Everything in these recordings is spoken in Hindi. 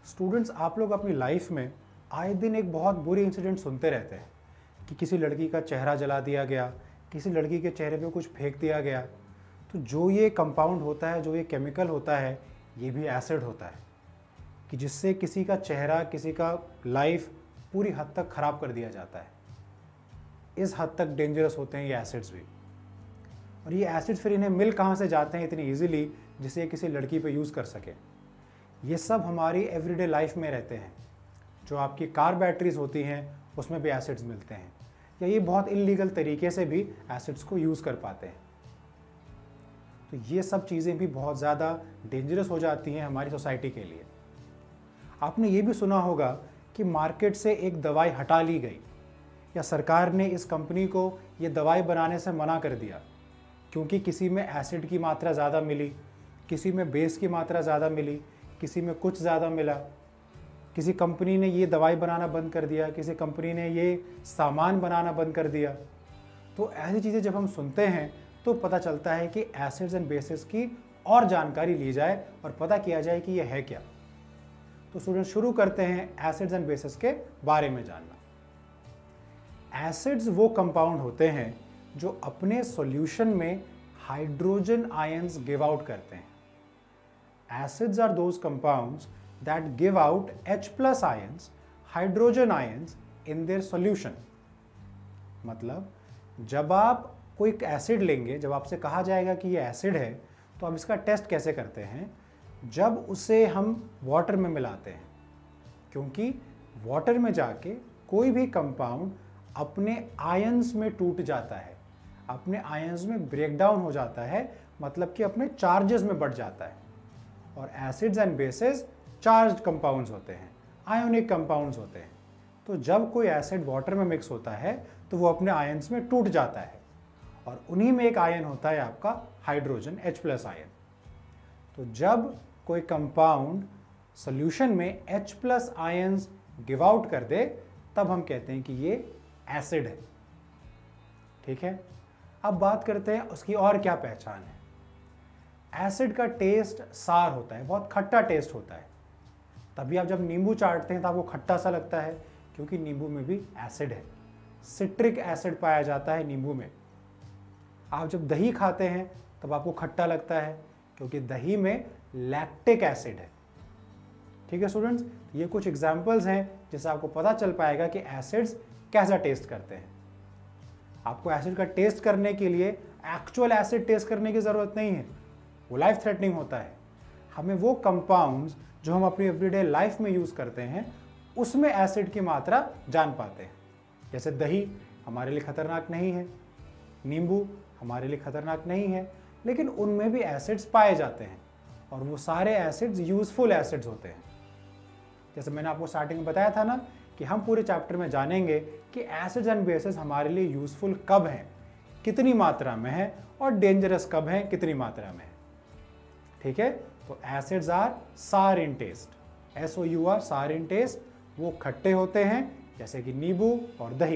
स्टूडेंट्स, आप लोग अपनी लाइफ में आए दिन एक बहुत बुरी इंसिडेंट सुनते रहते हैं कि किसी लड़की का चेहरा जला दिया गया, किसी लड़की के चेहरे पे कुछ फेंक दिया गया। तो जो ये कंपाउंड होता है, जो ये केमिकल होता है, ये भी एसिड होता है कि जिससे किसी का चेहरा, किसी का लाइफ पूरी हद तक ख़राब कर दिया जाता है। इस हद तक डेंजरस होते हैं ये एसिड्स भी। और ये एसिड्स फिर इन्हें मिल कहाँ से जाते हैं इतनी ईजिली जिससे ये किसी लड़की पे यूज़ कर सके। ये सब हमारी एवरीडे लाइफ में रहते हैं। जो आपकी कार बैटरीज होती हैं उसमें भी एसिड्स मिलते हैं, या ये बहुत इलीगल तरीके से भी एसिड्स को यूज़ कर पाते हैं। तो ये सब चीज़ें भी बहुत ज़्यादा डेंजरस हो जाती हैं हमारी सोसाइटी के लिए। आपने ये भी सुना होगा कि मार्केट से एक दवाई हटा ली गई, या सरकार ने इस कंपनी को ये दवाई बनाने से मना कर दिया क्योंकि किसी में एसिड की मात्रा ज़्यादा मिली, किसी में बेस की मात्रा ज़्यादा मिली, किसी में कुछ ज़्यादा मिला। किसी कंपनी ने ये दवाई बनाना बंद कर दिया, किसी कंपनी ने ये सामान बनाना बंद कर दिया। तो ऐसी चीज़ें जब हम सुनते हैं तो पता चलता है कि एसिड्स एंड बेसिस की और जानकारी ली जाए और पता किया जाए कि ये है क्या। तो स्टूडेंट, शुरू करते हैं एसिड्स एंड बेसिस के बारे में जानना। एसिड्स वो कंपाउंड होते हैं जो अपने सॉल्यूशन में हाइड्रोजन आयंस गिव आउट करते हैं। Acids are those compounds that give out H+ ions, hydrogen ions in their solution। मतलब जब आप कोई एसिड लेंगे, जब आपसे कहा जाएगा कि ये एसिड है, तो आप इसका टेस्ट कैसे करते हैं? जब उसे हम वाटर में मिलाते हैं, क्योंकि वाटर में जाके कोई भी कंपाउंड अपने आयंस में टूट जाता है, अपने आयंस में ब्रेकडाउन हो जाता है, मतलब कि अपने चार्जेस में बढ़ जाता है। और acids and bases charged compounds होते हैं, आयोनिक कंपाउंड्स होते हैं। तो जब कोई एसिड वाटर में मिक्स होता है तो वो अपने आयंस में टूट जाता है, और उन्हीं में एक आयन होता है आपका हाइड्रोजन, H+ आयन। तो जब कोई कंपाउंड सॉल्यूशन में H+ आयंस गिव आउट कर दे तब हम कहते हैं कि ये एसिड है। ठीक है, अब बात करते हैं उसकी और क्या पहचान है। एसिड का टेस्ट सार होता है, बहुत खट्टा टेस्ट होता है। तभी आप जब नींबू चाटते हैं तो आपको खट्टा सा लगता है, क्योंकि नींबू में भी एसिड है, सिट्रिक एसिड पाया जाता है नींबू में। आप जब दही खाते हैं तब आपको खट्टा लगता है, क्योंकि दही में लैक्टिक एसिड है। ठीक है स्टूडेंट्स, ये कुछ एग्जाम्पल्स हैं जिससे आपको पता चल पाएगा कि एसिड्स कैसा टेस्ट करते हैं। आपको एसिड का टेस्ट करने के लिए एक्चुअल एसिड टेस्ट करने की ज़रूरत नहीं है, वो लाइफ थ्रेटनिंग होता है। हमें वो कंपाउंड्स जो हम अपनी एवरीडे लाइफ में यूज़ करते हैं उसमें एसिड की मात्रा जान पाते हैं। जैसे दही हमारे लिए खतरनाक नहीं है, नींबू हमारे लिए खतरनाक नहीं है, लेकिन उनमें भी एसिड्स पाए जाते हैं, और वो सारे एसिड्स यूजफुल एसिड्स होते हैं। जैसे मैंने आपको स्टार्टिंग में बताया था ना कि हम पूरे चैप्टर में जानेंगे कि एसिड्स एंड बेसिस हमारे लिए यूजफुल कब हैं, कितनी मात्रा में है, और डेंजरस कब हैं, कितनी मात्रा में है। ठीक है, तो एसिड्स आर सार इन टेस्ट, SOUR, सार इन टेस्ट। वो खट्टे होते हैं जैसे कि नींबू और दही।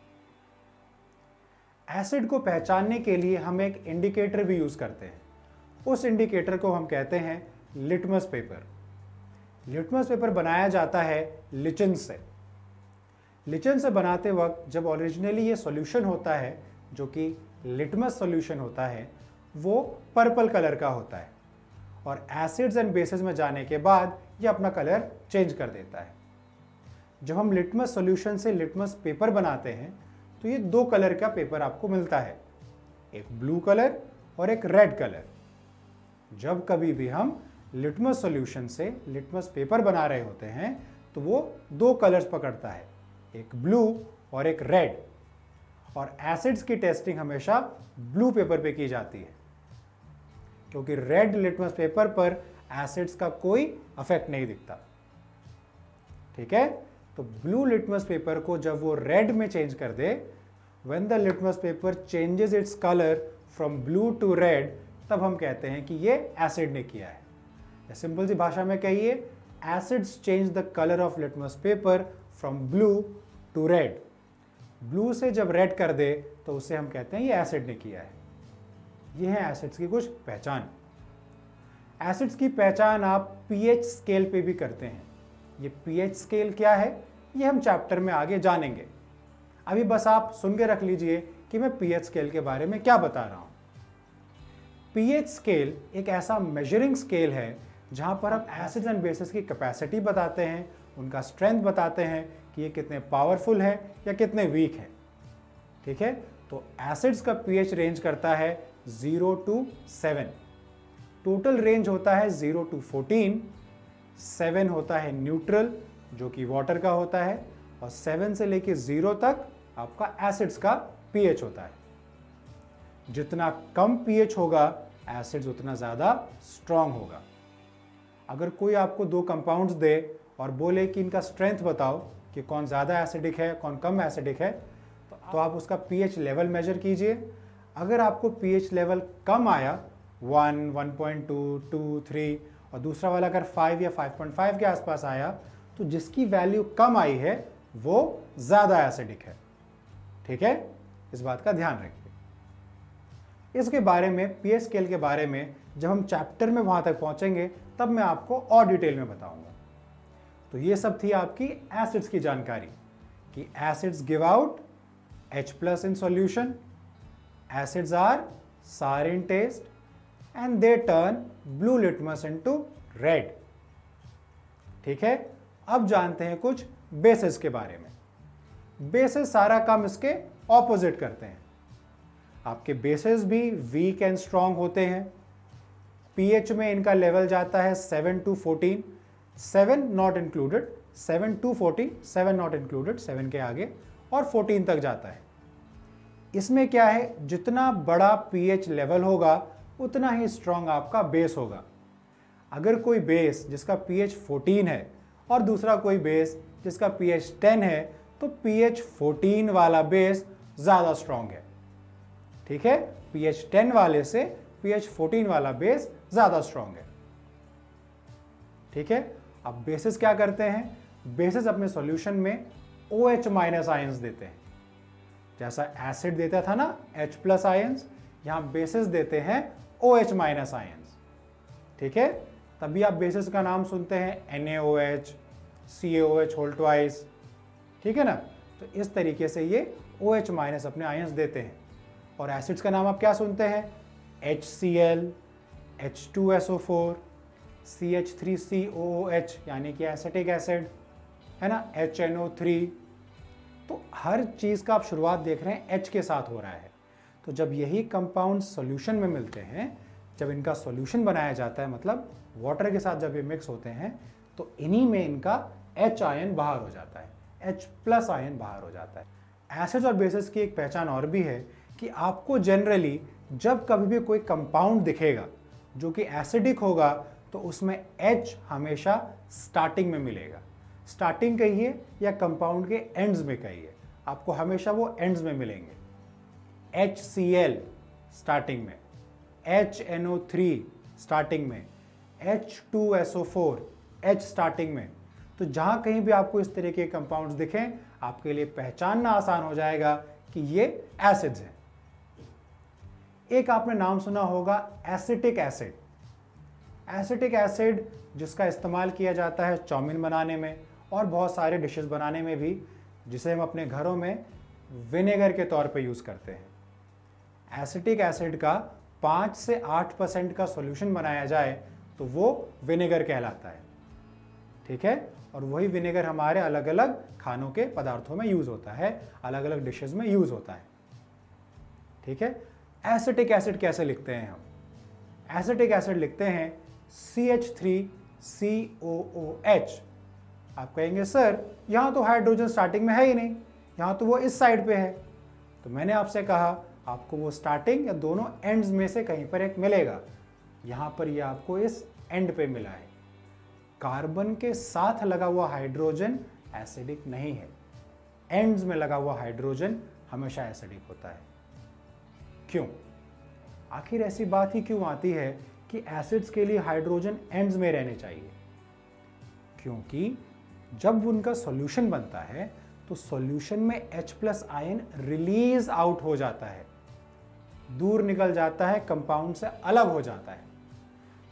एसिड को पहचानने के लिए हम एक इंडिकेटर भी यूज करते हैं। उस इंडिकेटर को हम कहते हैं लिटमस पेपर। लिटमस पेपर बनाया जाता है लिचन से। लिचन से बनाते वक्त जब ओरिजिनली ये सॉल्यूशन होता है, जो कि लिटमस सॉल्यूशन होता है, वो पर्पल कलर का होता है, और एसिड्स एंड बेसिस में जाने के बाद ये अपना कलर चेंज कर देता है। जब हम लिटमस सॉल्यूशन से लिटमस पेपर बनाते हैं तो ये दो कलर का पेपर आपको मिलता है, एक ब्लू कलर और एक रेड कलर। जब कभी भी हम लिटमस सॉल्यूशन से लिटमस पेपर बना रहे होते हैं तो वो दो कलर्स पकड़ता है, एक ब्लू और एक रेड। और एसिड्स की टेस्टिंग हमेशा ब्लू पेपर पे की जाती है, क्योंकि रेड लिटमस पेपर पर एसिड्स का कोई इफेक्ट नहीं दिखता। ठीक है, तो ब्लू लिटमस पेपर को जब वो रेड में चेंज कर दे, when the litmus paper changes its colour from blue to red, तब हम कहते हैं कि ये एसिड ने किया है। सिंपल सी भाषा में कहिए, acids change the colour of litmus paper from blue to red. Blue से जब रेड कर दे तो उसे हम कहते हैं ये एसिड ने किया है। ये है एसिड्स की कुछ पहचान। एसिड्स की पहचान आप pH स्केल पे भी करते हैं। ये पीएच स्केल क्या है ये हम चैप्टर में आगे जानेंगे। अभी बस आप सुन के रख लीजिए कि मैं पीएच स्केल के बारे में क्या बता रहा हूं। पीएच स्केल एक ऐसा मेजरिंग स्केल है जहां पर हम एसिड्स एंड बेसिस की कैपेसिटी बताते हैं, उनका स्ट्रेंथ बताते हैं कि ये कितने पावरफुल है या कितने वीक है। ठीक है, तो एसिड्स का पीएच रेंज करता है 0 to 7, टोटल रेंज होता है 0 to 14, 7 होता है न्यूट्रल जो कि वाटर का होता है, और 7 से लेके 0 तक आपका एसिड्स का पीएच होता है। जितना कम पीएच होगा एसिड्स उतना ज़्यादा स्ट्रांग होगा। अगर कोई आपको दो कंपाउंड्स दे और बोले कि इनका स्ट्रेंथ बताओ कि कौन ज़्यादा एसिडिक है कौन कम एसिडिक है, तो आप उसका पीएच लेवल मेजर कीजिए। अगर आपको पीएच लेवल कम आया 1, 1.2, 2, 3 और दूसरा वाला अगर 5 या 5.5 के आसपास आया, तो जिसकी वैल्यू कम आई है वो ज़्यादा एसिडिक है। ठीक है, इस बात का ध्यान रखिए। इसके बारे में पीएच स्केल के बारे में जब हम चैप्टर में वहां तक पहुंचेंगे तब मैं आपको और डिटेल में बताऊंगा। तो ये सब थी आपकी एसिड्स की जानकारी कि acids give out H+ in solution, acids are sour in taste and they turn blue litmus into red। ठीक है, अब जानते हैं कुछ बेसिस के बारे में। बेसिस सारा काम इसके ऑपोजिट करते हैं। आपके बेसिस भी वीक एंड स्ट्रांग होते हैं। पीएच में इनका लेवल जाता है 7 to 14, 7 not included, 7 to 14, 7 not included, 7 के आगे, और 14 तक जाता है। इसमें क्या है, जितना बड़ा पीएच लेवल होगा उतना ही स्ट्रांग आपका बेस होगा। अगर कोई बेस जिसका पीएच 14 है और दूसरा कोई बेस जिसका पीएच 10 है, तो पीएच 14 वाला बेस ज़्यादा स्ट्रांग है। ठीक है, पीएच 10 वाले से पीएच 14 वाला बेस ज़्यादा स्ट्रांग है। ठीक है, अब बेसिस क्या करते हैं, बेसिस अपने सॉल्यूशन में OH- आयंस देते हैं। जैसा एसिड देता था ना H+ आयंस, यहां बेसिस देते हैं OH- आयंस। ठीक है, तभी आप बेसिस का नाम सुनते हैं NaOH, CaOH होल ट्वाइस। ठीक है ना, तो इस तरीके से ये OH- अपने आयंस देते हैं। और एसिड्स का नाम आप क्या सुनते हैं, HCl, H2SO4, CH3COOH यानी कि एसिटिक एसिड है ना, HNO3। तो हर चीज़ का आप शुरुआत देख रहे हैं H के साथ हो रहा है। तो जब यही कंपाउंड सॉल्यूशन में मिलते हैं, जब इनका सॉल्यूशन बनाया जाता है, मतलब वाटर के साथ जब ये मिक्स होते हैं, तो इन्हीं में इनका H आयन बाहर हो जाता है, H+ आयन बाहर हो जाता है। एसिड्स और बेसिस की एक पहचान और भी है कि आपको जनरली जब कभी भी कोई कंपाउंड दिखेगा जो कि एसिडिक होगा, तो उसमें H हमेशा स्टार्टिंग में मिलेगा। स्टार्टिंग कहिए या कंपाउंड के एंड्स में कहिए, आपको हमेशा वो एंड्स में मिलेंगे। HCl स्टार्टिंग में, HNO3 स्टार्टिंग में, H2SO4 H स्टार्टिंग में। तो जहां कहीं भी आपको इस तरह के कंपाउंड्स दिखें, आपके लिए पहचानना आसान हो जाएगा कि ये एसिड्स हैं। एक आपने नाम सुना होगा एसिटिक एसिड। एसिटिक एसिड जिसका इस्तेमाल किया जाता है चाउमीन बनाने में और बहुत सारे डिशेस बनाने में भी, जिसे हम अपने घरों में विनेगर के तौर पे यूज़ करते हैं। एसिटिक एसिड का 5 से 8% का सॉल्यूशन बनाया जाए तो वो विनेगर कहलाता है। ठीक है, और वही विनेगर हमारे अलग अलग खानों के पदार्थों में यूज़ होता है, अलग अलग डिशेस में यूज़ होता है। ठीक है, एसिटिक एसिड कैसे लिखते हैं हम, एसिटिक एसिड लिखते हैं CH3COOH। आप कहेंगे सर यहाँ तो हाइड्रोजन स्टार्टिंग में है ही नहीं, यहाँ तो वो इस साइड पे है। तो मैंने आपसे कहा आपको वो स्टार्टिंग या दोनों एंड्स में से कहीं पर एक मिलेगा। यहाँ पर ये आपको इस एंड पे मिला है। कार्बन के साथ लगा हुआ हाइड्रोजन एसिडिक नहीं है, एंड्स में लगा हुआ हाइड्रोजन हमेशा एसिडिक होता है। क्यों? आखिर ऐसी बात ही क्यों आती है कि एसिड्स के लिए हाइड्रोजन एंड्स में रहने चाहिए? क्योंकि जब उनका सॉल्यूशन बनता है तो सॉल्यूशन में H+ आयन रिलीज आउट हो जाता है, दूर निकल जाता है, कंपाउंड से अलग हो जाता है।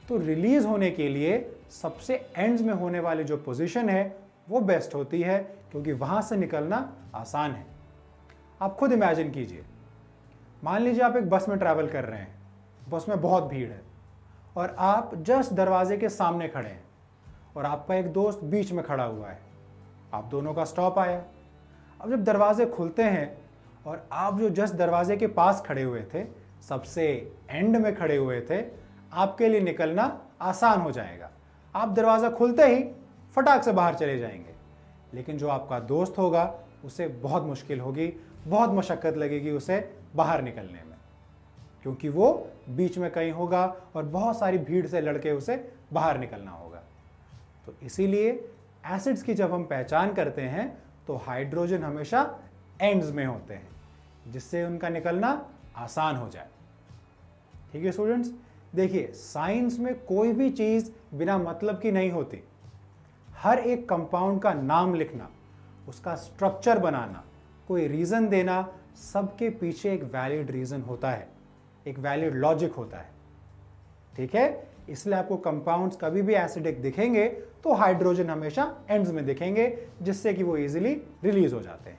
तो रिलीज होने के लिए सबसे एंड्स में होने वाली जो पोजीशन है वो बेस्ट होती है, क्योंकि वहां से निकलना आसान है। आप खुद इमेजिन कीजिए, मान लीजिए आप एक बस में ट्रैवल कर रहे हैं, बस में बहुत भीड़ है और आप जस्ट दरवाजे के सामने खड़े हैं और आपका एक दोस्त बीच में खड़ा हुआ है। आप दोनों का स्टॉप आया। अब जब दरवाजे खुलते हैं और आप जो जस्ट दरवाजे के पास खड़े हुए थे, सबसे एंड में खड़े हुए थे, आपके लिए निकलना आसान हो जाएगा। आप दरवाज़ा खुलते ही फटाक से बाहर चले जाएंगे। लेकिन जो आपका दोस्त होगा उसे बहुत मुश्किल होगी, बहुत मशक्क़त लगेगी उसे बाहर निकलने में, क्योंकि वो बीच में कहीं होगा और बहुत सारी भीड़ से लड़के उसे बाहर निकलना होगा। तो इसीलिए एसिड्स की जब हम पहचान करते हैं तो हाइड्रोजन हमेशा एंड्स में होते हैं, जिससे उनका निकलना आसान हो जाए। ठीक है स्टूडेंट्स, देखिए साइंस में कोई भी चीज़ बिना मतलब की नहीं होती। हर एक कंपाउंड का नाम लिखना, उसका स्ट्रक्चर बनाना, कोई रीज़न देना, सबके पीछे एक वैलिड रीज़न होता है, एक वैलिड लॉजिक होता है। ठीक है, इसलिए आपको कंपाउंड्स कभी भी एसिडिक दिखेंगे तो हाइड्रोजन हमेशा एंड्स में दिखेंगे, जिससे कि वो इजीली रिलीज हो जाते हैं।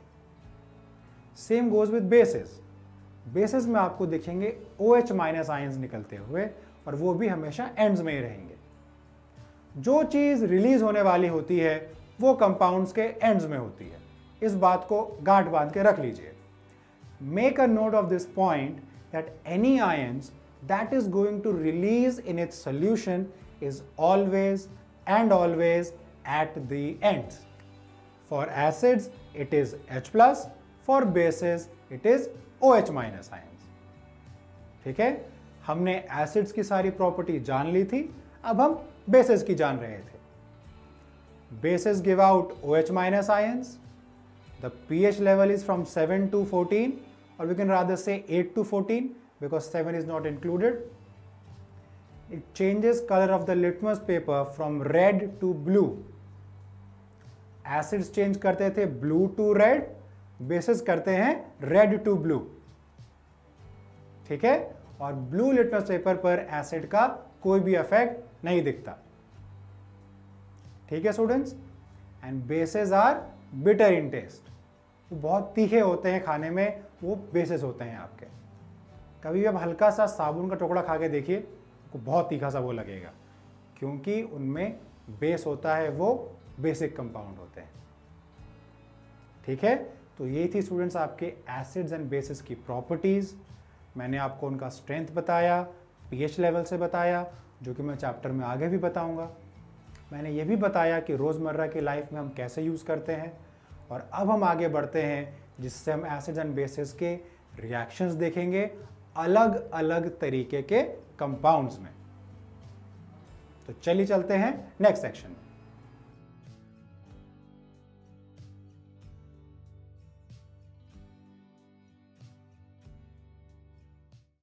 Same goes with bases. Bases में आपको दिखेंगे OH माइनस आयंस निकलते हुए और वो भी हमेशा एंड्स में ही रहेंगे। जो चीज़ रिलीज होने वाली होती है वो कंपाउंड्स के एंड्स में होती है। इस बात को गांठ बांध के रख लीजिए। Make a note of this point that any ions that is going to release in its solution is always and always at the ends. For acids it is H+, for bases it is OH minus ions. ठीक है, हमने एसिड्स की सारी प्रॉपर्टी जान ली थी, अब हम बेसेस की जान रहे थे। Bases give out OH minus ions. The pH level is from 7 to 14, or we can rather say 8 to 14. Because 7 is not included. It changes color of the litmus paper from red to blue. Acids change करते थे blue to red, bases करते हैं red to blue. ठीक है, और blue litmus paper पर acid का कोई भी इफेक्ट नहीं दिखता। ठीक है students, and bases are bitter in taste. वो बहुत तीखे होते हैं खाने में, वो bases होते हैं आपके। कभी भी आप हल्का सा साबुन का टुकड़ा खा के देखिए, आपको बहुत तीखा सा वो लगेगा, क्योंकि उनमें बेस होता है, वो बेसिक कंपाउंड होते हैं। ठीक है, तो ये थी स्टूडेंट्स आपके एसिड्स एंड बेसिस की प्रॉपर्टीज़। मैंने आपको उनका स्ट्रेंथ बताया, पीएच लेवल से बताया, जो कि मैं चैप्टर में आगे भी बताऊंगा। मैंने ये भी बताया कि रोज़मर्रा की लाइफ में हम कैसे यूज़ करते हैं। और अब हम आगे बढ़ते हैं, जिससे हम एसिड्स एंड बेसिस के रिएक्शंस देखेंगे अलग अलग तरीके के कंपाउंड्स में। तो चलिए चलते हैं नेक्स्ट सेक्शन में।